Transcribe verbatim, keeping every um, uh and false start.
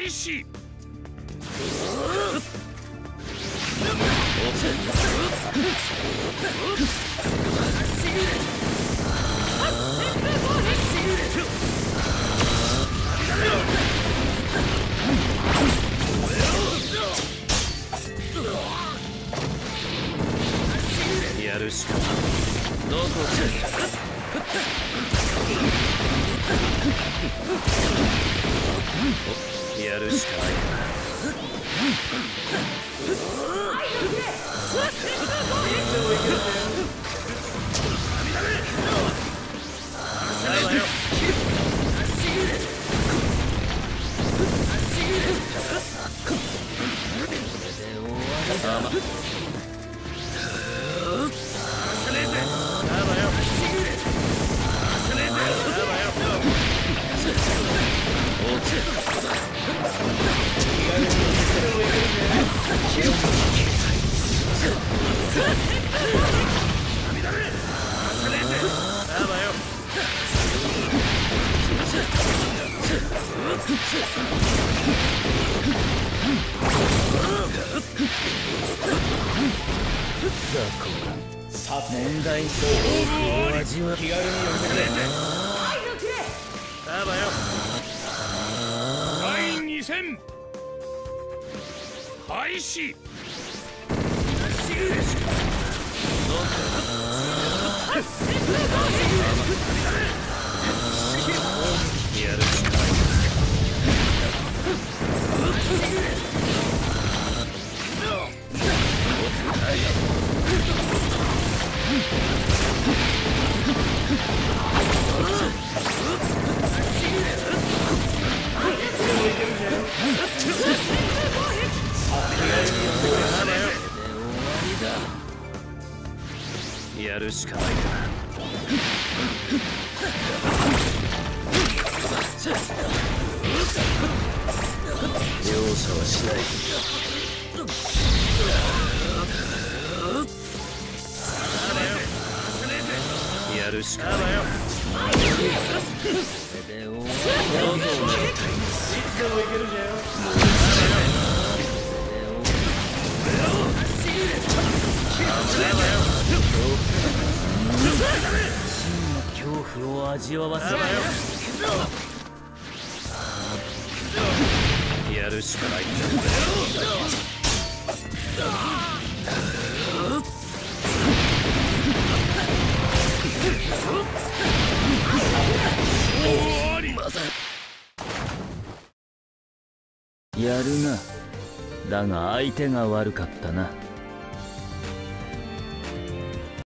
開始。やるしかない。どこやるしかないか。問題の味は気軽に読めない。だばよ。だいに戦開始。やるしかない。やるしかないか。容赦はしない。やるしかない。恐怖を味わわせる。やるしかない。やるな。だが相手が悪かったな。